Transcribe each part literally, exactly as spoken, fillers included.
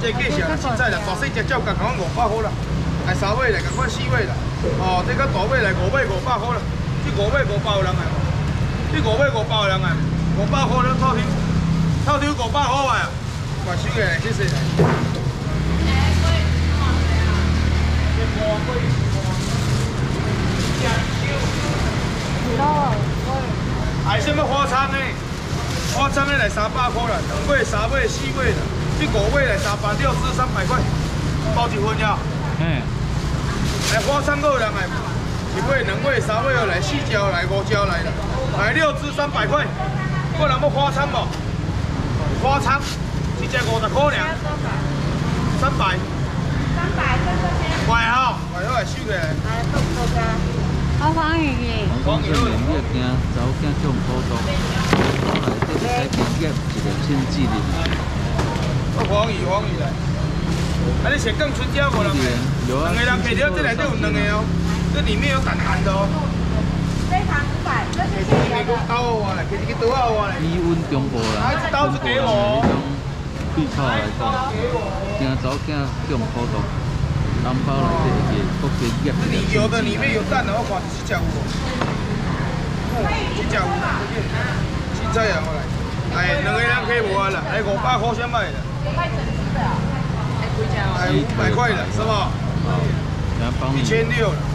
这价钱啦，凊彩啦，大细只鸟共款五百块啦，来三尾来共款四尾啦，哦，这个大尾来五尾五百块啦，这五尾五百有人来无？这五尾五百有人来，五百块了套抽，套抽五百块啊，我收起来，谢谢。还什么花仓的？花仓的来三百块啦，两尾、三尾、四尾啦，这五尾来三百六至三百块，包一份呀。嗯。来花仓都有人来，一尾、两尾、三尾来，四只来，五只来啦，来六至三百块。有人要花仓无？花仓一只五十块尔。三百。三百，这这边。快哈，快好来收起来。来，多多个。我黄鱼嘅。黄鱼肉。我惊走惊叫唔好多。我来这是几件一个千字的。我黄鱼黄鱼来。啊，你是更春椒无人？有啊。两个人配料，这内底有两个哦，这里面有淡淡的哦。这盘五百，这是新的。这个刀啊，来，这个刀啊，来。低温中部啦。啊，刀子给我。对草来讲，惊走惊叫唔好多。单包内底个国际业。你有的里面有蛋的，我看是只有无？哦，只有有。凊彩啊，我来。哎，两个人客无啊啦，来五百块先卖啦。卖整只的啊？哎，几只哦？哎，五百块了，是吧？一千六了。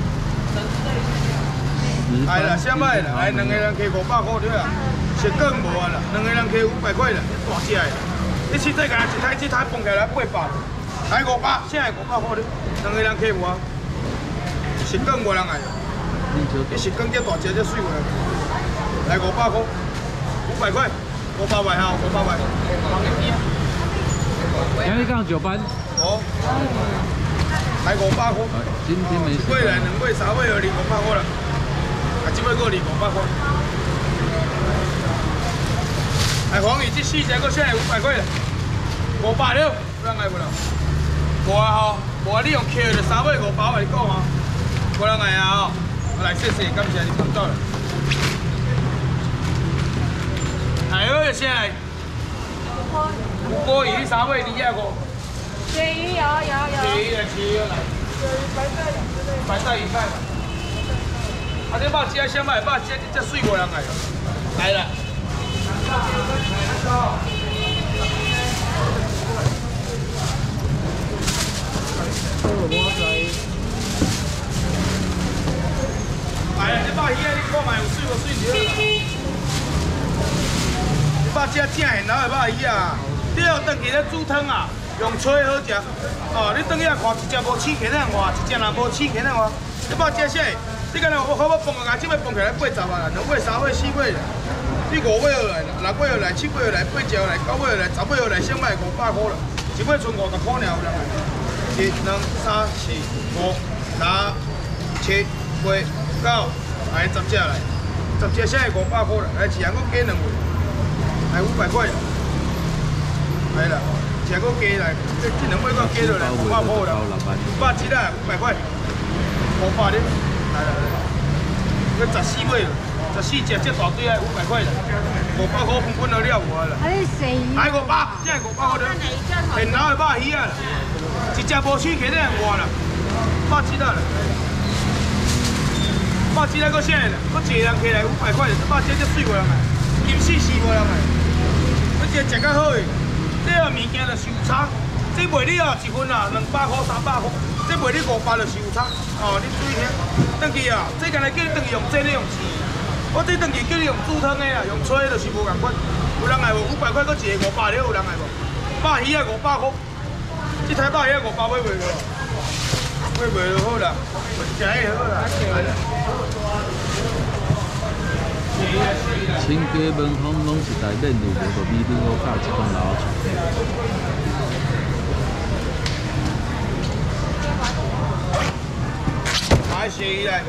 哎啦，先卖啦，来两个人客五百块对啊。是更无啊啦，两个人客五百块啦，大只的。你凊彩甲一台一台放起来八百。来五百，现在五百块的，两个人客有啊。是更无人来，你是更这大只这水过来，来五百块，五百块，五百块哈，五百块。今日讲九班。哦。来五百块。今天没。一尾来，两尾、三尾，二二五百块啦。啊，这尾过二五百块。来黄鱼这四只个现在五百块啦，五百了，有人来无啦？无啊吼，无啊！你用 Q 就三尾五百块，你讲吼，无人来啊吼，来谢谢，感谢你帮到了。来，我就先来。五锅鱼三尾，你要个？鳕鱼有有有。鳕鱼来，鳕鱼来。白带两只嘞。白带一块嘛。啊，这肉鸡先卖，肉鸡这水无人来。来了。哎呀，这把鱼啊，你看卖有水无水就好啦。这把只正现捞的把鱼啊，你要当去咧煮汤啊，用吹好食。哦，你当去啊看一只无刺起来换，一只若无刺起来换。这把只啥？你敢若我好要放个牙，这尾放起来八十啊啦，两尾、三尾、四尾啦。你五尾又来，六尾又来，七尾又来，八只又来，九尾又来，十尾又来，先卖五百块啦。一尾剩五十块尔有人来。一、两、三、四、五、六、七、八、九，来十只来，十只现在五百块啦，来一人搁加两位，来五百块，来啦，一人搁加来，这这两尾搁加落来五百块啦，五百只啦，五百块，五百哩，来来来，搁十四尾，十四只这大堆啊，五百块啦，五百块分分了了有啊啦，来五百，现在五百块了，现捞的肉鱼啊啦。一只无刺起来换啦，肉鸡啦，肉鸡那个啥啦，我一个人起来五百块，肉鸡这水无人来，金丝丝无人来，我这食较好诶，这个物件就是有差，这卖你啊一份啊两百块三百块，这卖你五百就是有差，哦，你注意听，登去啊，这个来叫你登去用这你用钱，我这登去叫你用煮汤的啊，用吹就是无共款，有人来无？五百块搁一个五百了，有人来无？肉鱼啊五百块。这台肉鱼五百买袂落，买袂就好啦，食迄就好啦。清家门口拢是台面路，无个美女好教一栋楼厝。买鳕鱼来，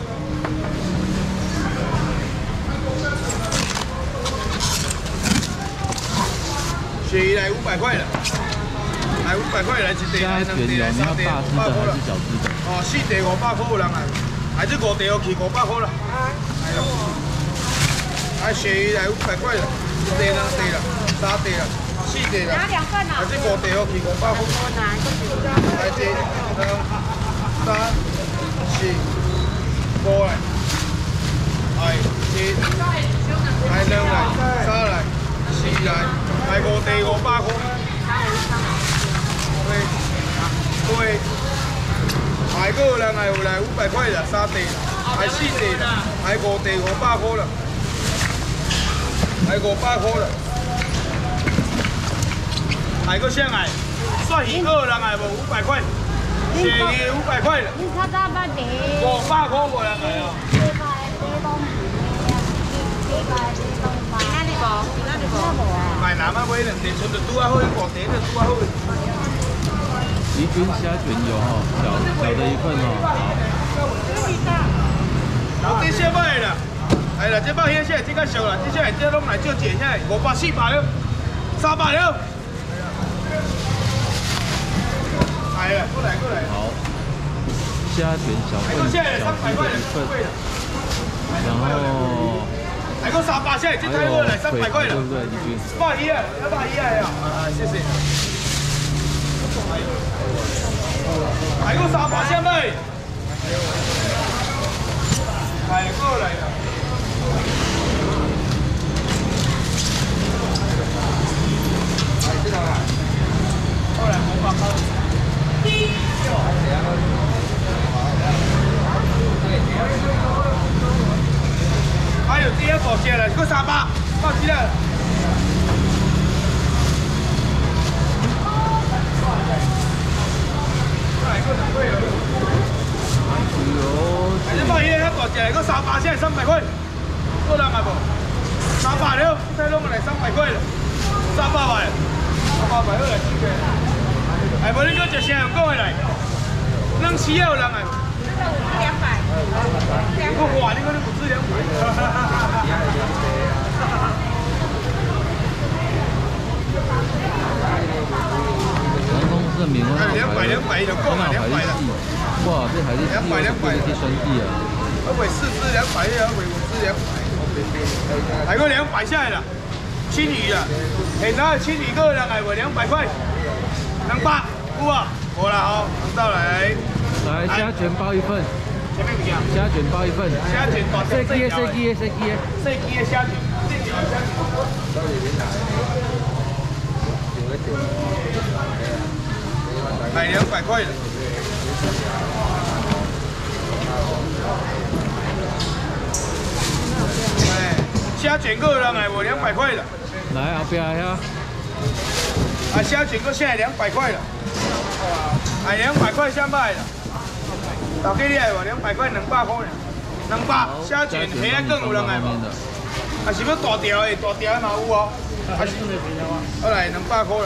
鳕鱼来五百块了。来五百块来一地，来两地，来三地，五百块啦。哦，四地五百块有人来，来这五地要去五百块啦。来啦，来鳕鱼来五百块啦，一地两地啦，三地啦， 四地啦。 拿两份啊。 啊，这五地哦，去五百块。 我拿一个。 来这，两、三、四、五来，来一，来两来，三来，四来，来五地五百块。对，对。来个人来有来五百块啦，三地啦，来四地啦，来五地五百块啦，来五百块啦。 来个啥来？蒜鱼二人来无五百块，鲫鱼五百块了。 你看到八地。 五百块无人来哦。 四百四东四百四东八。哪里无？哪里无？ 买南啊买两地，剩就拄啊好，五地就拄啊好。 宜君虾卷有哈，小小的一份哦。 好，这些买啦。哎啦，这包遐些这个俗啦，这些这拢来少钱些，五百四百了，三百了。 来了，过来过来。 好，虾卷小份，小份的一份，然后来个三百，现在这太多了，三百块了， 对不对？宜君。 八一啊，要八一啊呀！啊，谢谢。来个三百，现在。来过来了。来这个啊，过来五百块。 还有第二保鲜了，个三八，放鸡了。来个两块了。有。还是放一个大只，个三八现在三百块，够人啊不？三百了，再弄来三百块了，三百块，三百块好来几个？哎，无你个一声用讲的来，能吃有人哎。两百。我哇，你可能不止两百。 南丰盛名很好两百两百就够了，两百了。 哇，这还是两百两百的兄弟啊！ 我卖四只两百，要卖五只两百。来个两百下来了，青鱼啊，现在青鱼个人来卖两百块，两百，有啊？无啦吼，到来。 来虾卷包一份。 前面几啊？ 虾卷包一份。 虾卷大细鸡的，细鸡的，细鸡的。 细鸡的虾卷，这条虾卷。来两百块的。哎，虾卷个人来卖两百块的。 来后边呀。 啊，虾卷个现在两百块了。哎，两百块下卖了。 大家你来无？两百块，两百块呢？两百虾卷，虾仔更有人来无？啊是要大条的，大条的嘛有哦。啊是，好来两百块啦。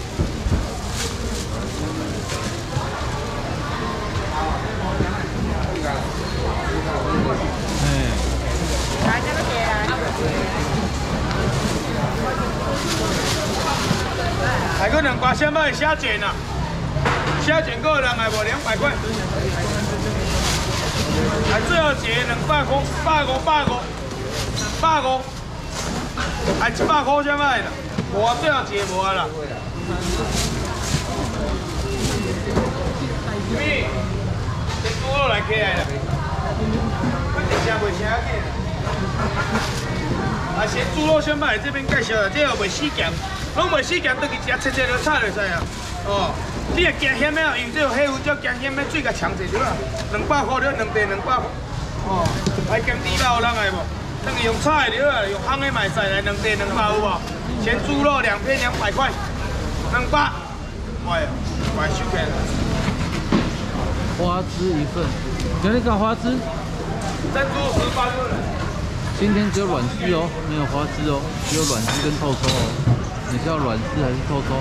哎。 来这个给来。 来个两百虾卖虾卷啊！虾卷个人来无？两百块。 来最后一个两百块，百五百五百五，来一百块才卖啦，无啊最后一个无啊啦。咩？这猪肉来起来啦，快点吃袂吃紧。啊，先猪肉先卖，这边介绍啦，这个袂死咸，拢袂死咸，倒去食，切切就炒就使啊。哦。 你若惊险的啊，用这个黑胡椒惊险的水甲呛者对啦，两百块了，两地两百块。哦，来咸猪肉有人来无？等于用炒的了，用烘的买使来两地两百有无？咸猪肉两片两百块，两百。哎呀，快收起来。 花枝一份，有那个花枝。 珍珠十八个人。 今天只有软丝哦，没有花枝哦，只有软丝跟透抽哦。你是要软丝还是透抽？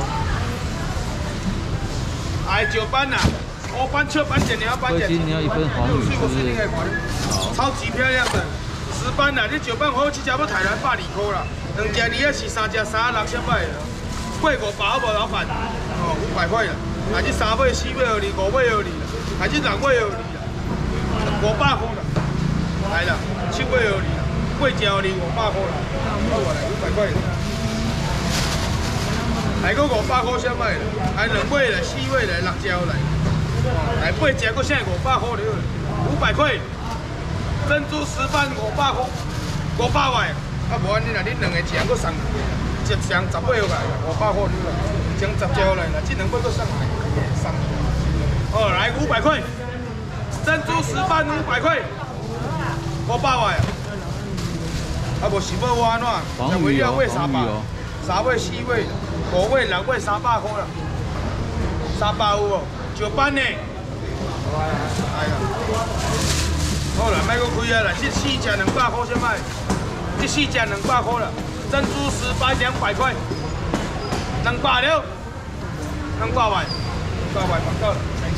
哎，九班呐，欧班、秋班、剪条班、剪。 今天要一份黄鱼是不是？ 好，超级漂亮的。十班呐，你九班好，七只要台南百二块啦，两只二啊是三只三啊六千块啦。过五百好无老板？哦，五百块啦。啊，这三尾、四尾有你，五尾有你啦。啊，这六尾有你啦，五百块啦。来啦，七尾有你啦，八只有你五百块啦。好啊，来五百块。 来个五百块啥物啦？来两尾来，四尾来，六只来，来八只个现在五百块了，五百块。珍珠石斑五百块，五百块。啊，无安尼啦，恁两个只个送，一箱十尾来，五百块你啦，一箱十只来啦，这两尾个送来，送。哦，来五百块。珍珠石斑五百块，五百块。啊，无是要我安怎？ 黄鱼哦， 三百，三尾四尾，五尾六尾三百块啦，三百有无？石斑呢？哎呀，好啦，莫搁开啊啦，这四只两百块先卖，这四只两百块啦，珍珠石斑两百块，两百了，两百块，两百块蛮够了。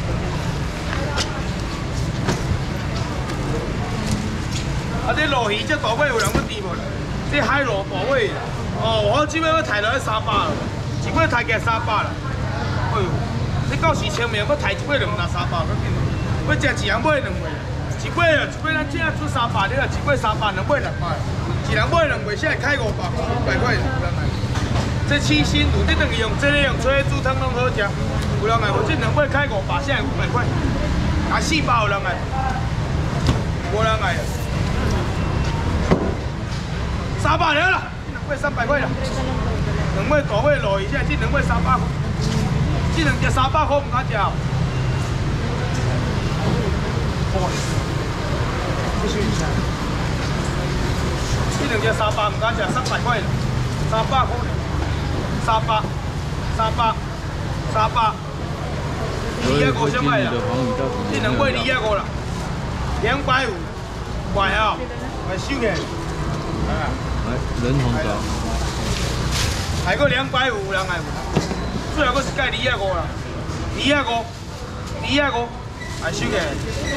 啊！这鲈鱼这大尾有人要猪无啦？这海螺大尾哦，我这尾要抬落去三百了，一尾抬起来三百啦。哎呦，你到时清明要抬一尾两拿三百，要紧。要食一人买两尾，一尾啊，一尾咱正出三百了，一尾三百，两尾六百，一人买两尾，现在开五百，五百块有人来。这七星卤，你等于用这个用炊煮汤拢好食，有人来无？这两尾开五百，现在五百块，啊四百有人来，无人来。三百了啦，两尾三百块啦，两尾大尾鲈鱼，现在这两尾三百块，这两只三百块唔敢食。哇！继续一下，这两只三百唔敢食，三百块啦，三百块，三百，三百，三百，二一五先卖啦，这两尾二一五啦，两百五，怪啊，来收起来。 来，人红枣， 还个两百五，人还有，最后个是改二一五啦，二一五，二一五，来收起来，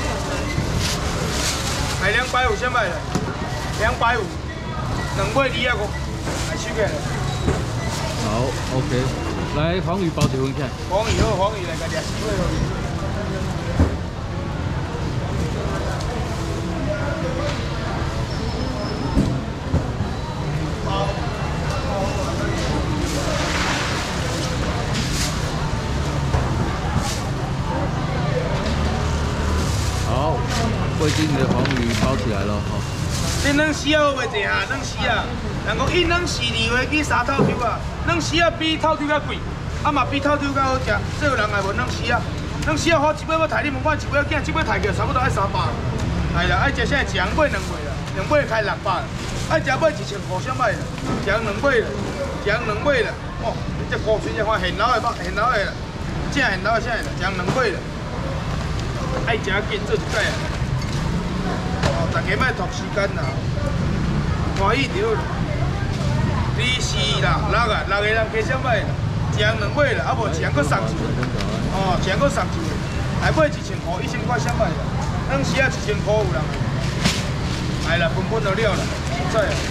来两百五先卖啦，两百五，两尾二一五，来收起来。 好 ，OK， 来黄鱼包一份看。 黄鱼好，黄鱼来个两四尾好。 味精的黄鱼包起来了哈。 这软丝啊，袂济啊，软丝啊，人讲一软丝二回去三套抽啊，软丝啊比套抽较贵，啊嘛比套抽较好食，这有人来无软丝啊？软丝啊，好一尾要抬你问我一尾囝，一尾抬起差不多爱三百，系啦，爱食啥一人买两尾啦，两尾开六百，爱食买一千块啥买啦，一人两尾啦，一人两尾啦，哦，这古锥这款现老的肉，现老的啦，正现老的啥啦，一人两尾啦，爱食紧做一摆啊。 大家莫拖时间啦，欢喜着啦。二四啦，六啊，六个人加啥买啦？一人两尾啦，啊无一人搁送一个，哦，一人搁送一个，来买一千块，一千块啥买啦？当时啊一千块有人，哎啦，分分就了啦，熟悉啊。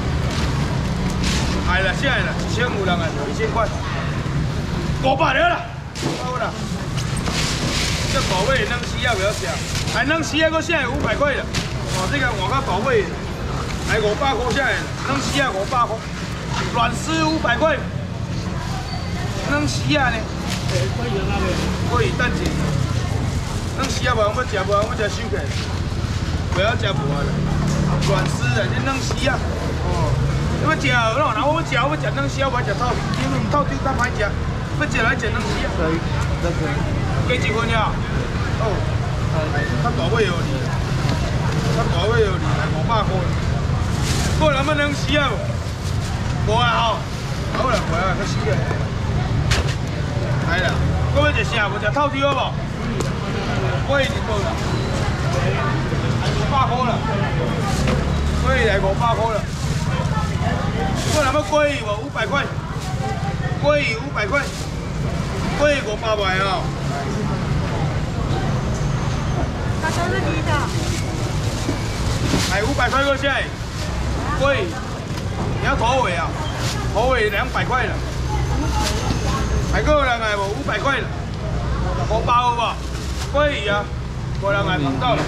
哎啦，啥啦？一千有人啊，一千块，五百了啦，好啦。这大尾当时啊袂晓食，哎，当时啊搁啥五百块啦。 哦，这个换到大尾，来五百块啥的，软丝啊五百块，软丝五百块，软丝啊呢？可以等一下，软丝啊无人要食，无人要食收起，袂晓食无啊啦。软丝啊，这软丝啊，哦，你要食哦，然后我要食，我要食软丝，我不要食透皮，因为透皮较歹食，要食来食软丝啊。可以，可以。加一份呀？哦，较大尾哦你。 较大尾哦，来五百块，个人要软丝啊无？无啊吼，好啦，无啊，较死个。来啦，搁要食啥？无食透抽好无？贵一点无啦，五百块啦，贵来五百块啦。个人要贵无？五百块，贵五百块，贵五百块哦。他说是你的。 来五百块个蟹，贵，你要头尾啊？头尾两百块了，还够人来无？五百块了，五包有无？贵啊，无人来碰到了。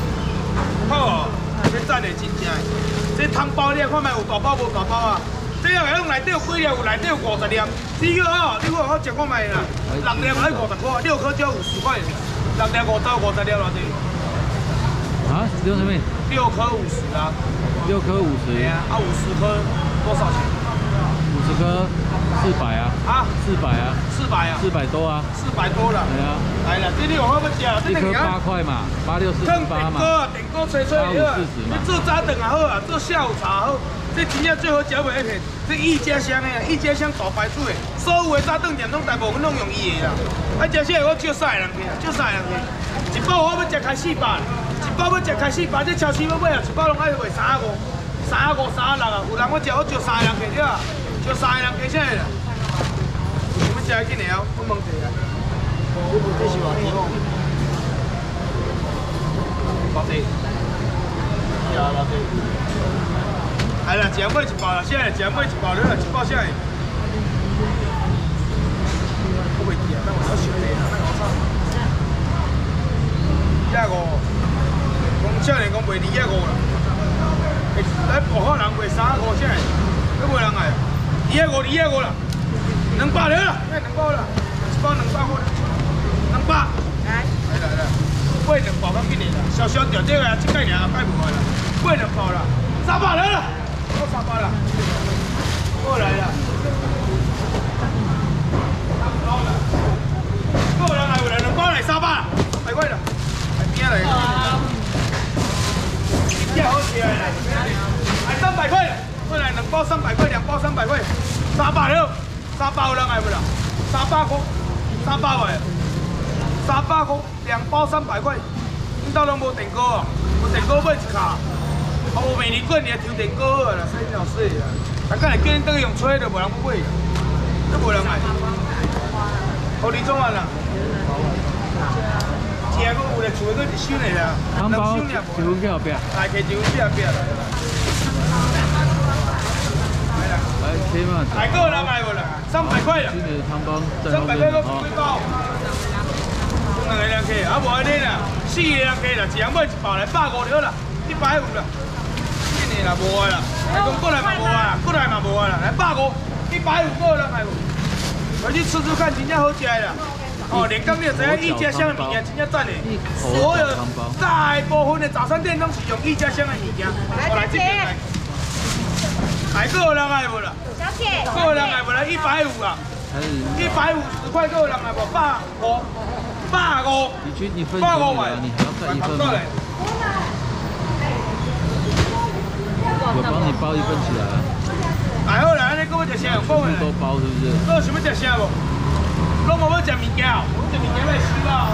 好哦，这赞的真正，这汤包你看卖有大包无大包啊？这这样个内底有几粒？有内底有五十粒。你个哦，你看我食看卖啦，六粒还五十块，六颗只要五十块。六粒五刀五十粒偌济？ 啊？六什么？ 六颗五十啊。 六颗五十。 对啊，啊五十颗多少钱？ 五十颗四百啊。啊？四百啊。四百啊。四百多啊。四百多了。对啊。来了，这里有好要食， 一颗八块嘛，八六四十八嘛。 啊，电锅吹吹好啊。你做早顿也好啊，做下午茶好。这真正最好食袂一片，这一家香的，一家香大牌子的，所有的早顿店拢大部分拢用伊的啦。啊，食这个我少三个人去，少三个人去。一包我要食开四百，一包要食开四百，这超市要买啊，一包拢爱卖三十五、三十五、三十六啊。有人我食我少三个人去对啊，少三个人去啥啦？我们食紧的哦，我问一下。你无这是偌济哦？偌济？呀，偌济？哎啦，食买一包啦，现在食买一包了，一包啥个？我袂记啊，等我小想下啦，等我查。二五，讲少年讲卖二五啦，来部好人卖三五啥个？都无人来，二五二五啦，两百了啦，哎，两包啦，一包两百块，两百。来，来来来，买两包较紧的啦，小小条这个这概念也改无来啦，买两包啦，三百了啦。我三百了，过来了，过来来回来，两包来三百，太贵了，来边来，这好吃来，来三百块，过来两包三百块，两包三百块，三百了，三百有人来不啦？三百块，三百块，三百块，两包三百块，你到拢无电锅啊？无电锅买一卡。啊，有美年棍，你抽电锅好啦，洗鸟水啦。大家来叫恁倒去用吹的，无人要买，都无人买。好你做完啦。食个有咧，厝个一箱的啦， 两箱尔无。一分几后壁？ 来，摕一分几后壁啦。来啦， 来，起码。 来个人来无啦？三百块啦。 今年的汤包在三百块后面个几包？两个人客，啊无安尼啦，四个人客啦，一人买一包来，百五就好啦，一百五啦。啦，无啊啦，来讲过来嘛无啊，过来嘛无啊啦，来百五，一百五个人来无？回去吃吃看，真正好食啦。哦，连刚你就知影一家香的物件真正赞的，所有大部分的早餐店拢是用一家香的物件。来这边来，来个人来无啦？ 小姐， 个人来无啦？一百五啊，一百五十块个人来无？百五，百五，百五买， 你还要再一份吗？我帮你包一份起来啊！ 来好啦，安尼搁要食啥？讲诶。 都包是不是？ 搁想要食啥无？拢无要食物件哦，这物件来收啊！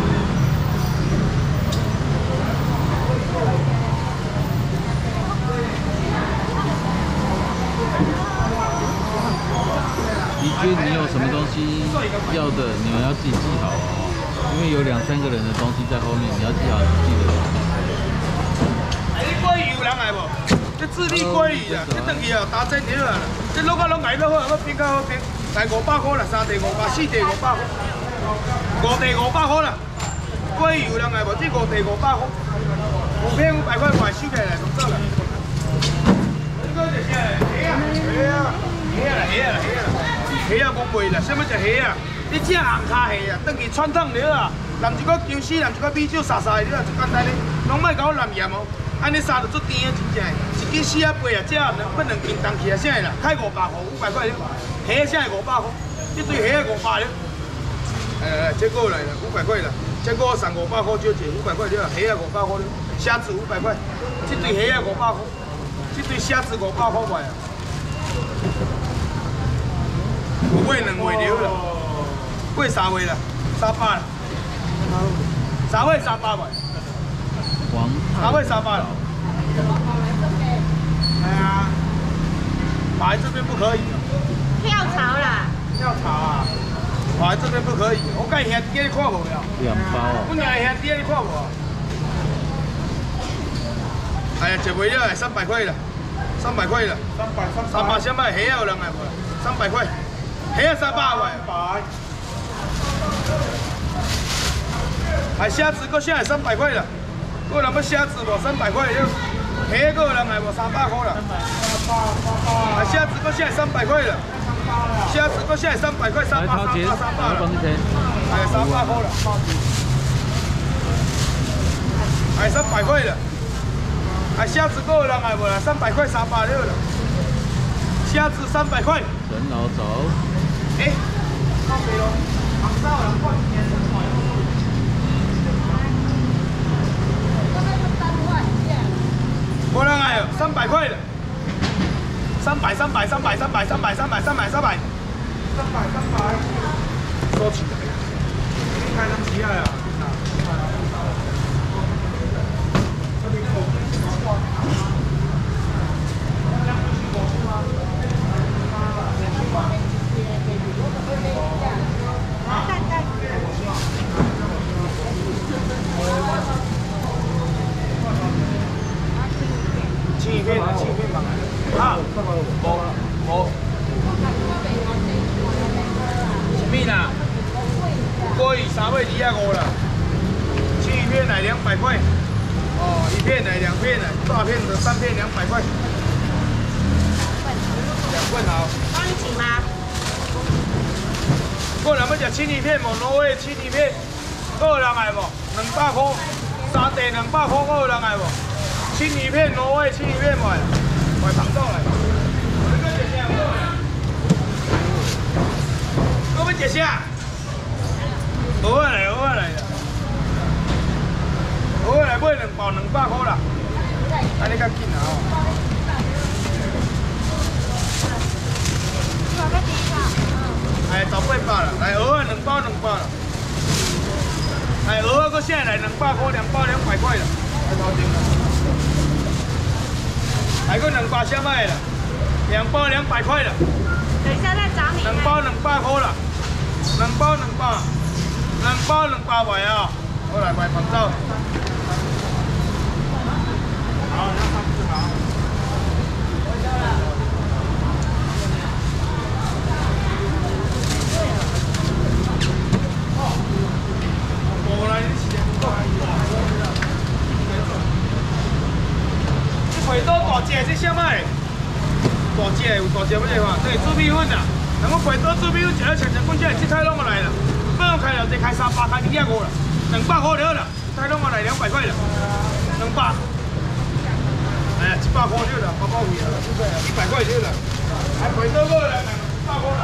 怡君，你有什么东西要的，你们要自己记好哦，因为有两三个人的东西在后面，你要记好记得。 哎，你鲑鱼有人来无？这智利鲑鱼啊，这等于啊打针条啊，这落甲拢挨到好，要变较好变，来五百块啦，三地五百，四地五百块，五地五百块啦。鲑鱼有人来无？这五地五百块，五片五百块卖收起来，咁走啦。这个是啥？虾啊，虾啊，虾啦，虾啦，虾啦，虾啊讲卖啦，什么是虾啊？你只红卡虾啊，等于传统了啊，淋一个姜丝，淋一个米酒，沙沙的了，就简单哩，拢莫甲我淋盐哦。安尼杀就足甜的，真正的，一斤四啊八啊，这两不两斤重起啊，啥啦？开五百块，五百块了，虾啥五百块，这对虾五百了。来来来，这个来了，五百块了，这个送五百块就这五百块了，虾五百块了，虾子五百块，这对虾五百块，这对虾子五百块卖啊。有买两月了啦，买三月啦，三百啦，三月三百卖。三位三百了，哎呀，摆这边不可以。 跳槽啦！ 跳槽啊！摆这边不可以，我甲兄弟你看无了。 两包哦。 我两个兄弟你看无？哎呀，一月了，三百块了，三百块了。三百三百。三百什么？虾有人来无？三百块，虾三百块。百。还虾子个现在三百块了。个人要虾子无三百块了， 黑个人来无三百块了。啊，虾子个现在三百块了。虾子个现在三百块，三百三百三百了。哎，三百块了。哎，三百块了。哎，虾子个人来无啦？三百块三百六了。虾子三百块。 人老走。 哎，靠北咯，红烧人半天。 过来哎，三百块的，三百三百三百三百三百三百三百三百，三百三百，收起来，你开能起来啊？青鱼片，青鱼片嘛，啊，无无，什么啦？锅鱼三尾二啊五啦，青鱼片来两百块，哦，一片来两片来，大片的三片两百块，两份好。 帮你请吗？ 过来要食青鱼片无？挪威青鱼片，有人来无？两百块，三地两百块，有人来无？ 青鱼片，挪威青鱼片买，买糖豆来。这个姐姐过来，我们姐姐，偶尔来，偶尔来的，偶尔来买两包两百块啦，安尼较紧啊哦。哎，十八百啦，来偶尔两包两包啦，哎，偶尔个现在来两百块，两包两百块啦，太高兴了。 还个两包虾麦了，两包两百块了。 等一下再找你。 两包两百块了，两包两包，两包两百块啊！我来买胖豆。好，那三十好。我来，你时间不够。 回刀大只是啥物？大只有大只要这款，这猪米粉啊。那我回刀猪米粉食了长长滚起来，这菜拢我来了。不用开了，这开三百，开二百五了，两百块就好了。菜拢我来两百块了，两百。哎呀，一百块就了，包包费了，一百块就了。还回刀过来，一百块了。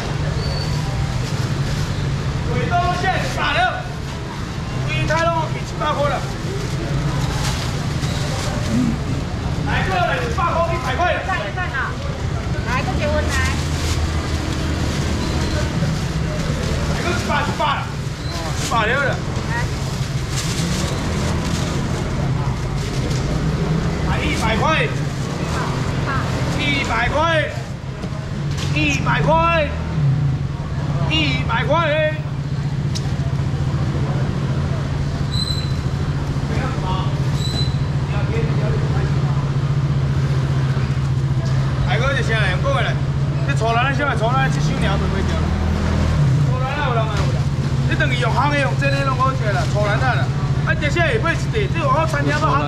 回刀现在打了，规菜拢一百块了。 来个来，一百块，一百块。 算一算啊，来个结婚来。 来个一百，一百了，一百了了。来，一百块，一百块，一百块，一百块。 大哥就先来，过来，你错来，先来错来，这手鸟就袂掉了。错来啊，有人来有啦。你等于用烘的、用蒸的拢好食啦，错来啦。啊，这些下尾一地，这外口餐厅都烘。